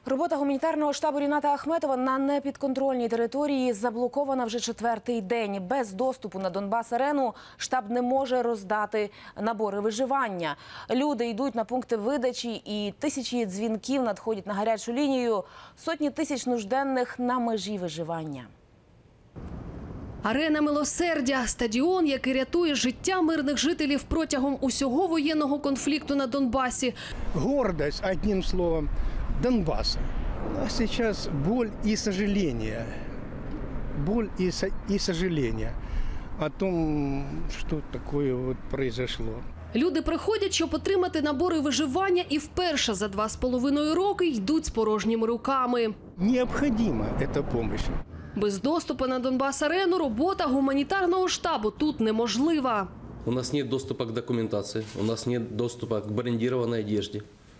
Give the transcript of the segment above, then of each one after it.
Робота гуманітарного штабу Ріната Ахметова на непідконтрольній території заблокована вже 4-й день. Без доступу на Донбас-арену штаб не може роздати набори виживання. Люди йдуть на пункти видачі і тисячі дзвінків надходять на гарячу лінію. Сотні тисяч нужденних на межі виживання. Арена милосердя – стадіон, який рятує життя мирних жителів протягом усього воєнного конфлікту на Донбасі. Гордость, одним словом, Донбасса. А сейчас боль и сожаление. Боль и сожаление о том, что такое вот произошло. Люди приходять, щоб отримати набори виживання, і вперше за 2,5 роки йдуть з порожніми руками. Необходима эта помощь. Без доступу на Донбас-арену робота гуманітарного штабу тут неможлива. У нас нет доступа к документации, у нас нет доступа к брендированной одежде.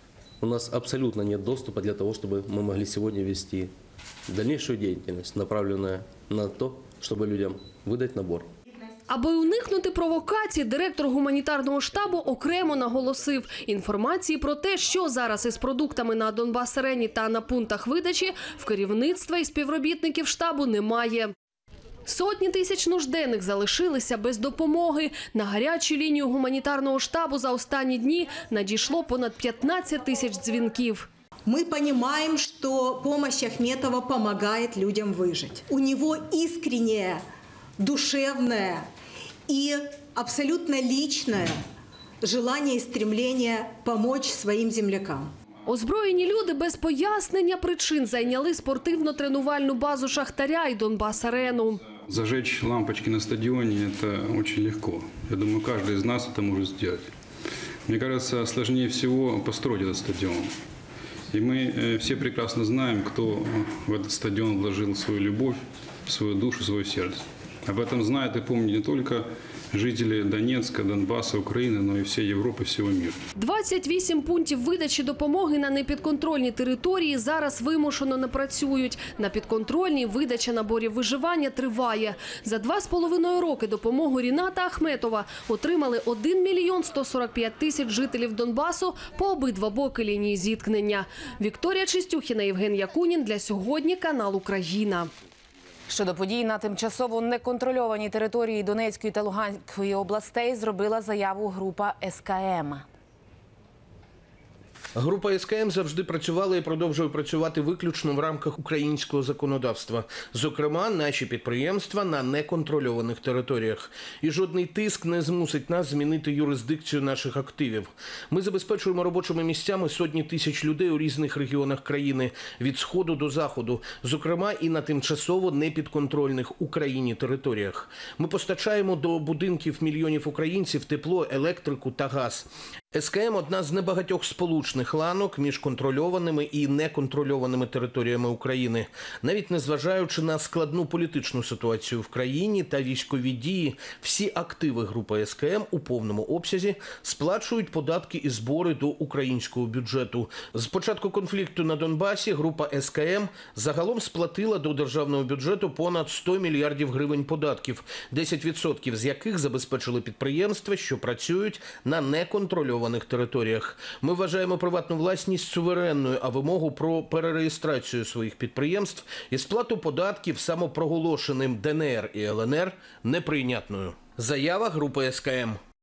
У нас абсолютно нет доступа для того, чтобы мы могли сегодня вести дальнейшую деятельность, направленную на то, чтобы людям выдать набор. Аби уникнути провокацій, директор гуманітарного штабу окремо наголосив: інформації про те, що зараз із продуктами на Донбас-арені та на пунктах видачі, в керівництва і співробітників штабу немає. Сотні тисяч нужденних залишилися без допомоги. На гарячу лінію гуманітарного штабу за останні дні надійшло понад 15 тисяч дзвінків. Мы понимаем, что помощь Ахметова помогает людям выжить. У него искреннее, душевное и абсолютно личное желание и стремление помочь своим землякам. Озброєні люди без пояснення причин зайняли спортивно-тренувальну базу Шахтаря і Донбас-арену. Зажечь лампочки на стадионе – это очень легко. Я думаю, каждый из нас это может сделать. Мне кажется, сложнее всего построить этот стадион. И мы все прекрасно знаем, кто в этот стадион вложил свою любовь, свою душу, свое сердце. Об этом знают и помнят не только жителі Донецька, Донбасу, України, але й всієї Європи, всього світу. 28 пунктів видачі допомоги на непідконтрольній території зараз вимушено не працюють. На підконтрольній видача наборів виживання триває. За 2,5 роки допомогу Ріната Ахметова отримали 1 мільйон 145 тисяч жителів Донбасу по обидва боки лінії зіткнення. Вікторія Чистюхіна, Євген Якунін. Для сьогодні канал «Україна». Щодо подій на тимчасово неконтрольованій території Донецької та Луганської областей зробила заяву група СКМ. Група СКМ завжди працювала і продовжує працювати виключно в рамках українського законодавства. Зокрема, наші підприємства на неконтрольованих територіях. І жодний тиск не змусить нас змінити юрисдикцію наших активів. Ми забезпечуємо робочими місцями сотні тисяч людей у різних регіонах країни, від сходу до заходу. Зокрема, і на тимчасово непідконтрольних Україні територіях. Ми постачаємо до будинків мільйонів українців тепло, електрику та газ. СКМ – одна з небагатьох сполучних ланок між контрольованими і неконтрольованими територіями України. Навіть незважаючи на складну політичну ситуацію в країні та військові дії, всі активи групи СКМ у повному обсязі сплачують податки і збори до українського бюджету. З початку конфлікту на Донбасі група СКМ загалом сплатила до державного бюджету понад 100 мільярдів гривень податків, 10% з яких забезпечили підприємства, що працюють на неконтрольованих територіях. Ми вважаємо приватну власність суверенною, а вимогу про перереєстрацію своїх підприємств і сплату податків самопроголошеним ДНР і ЛНР неприйнятною. Заява групи СКМ.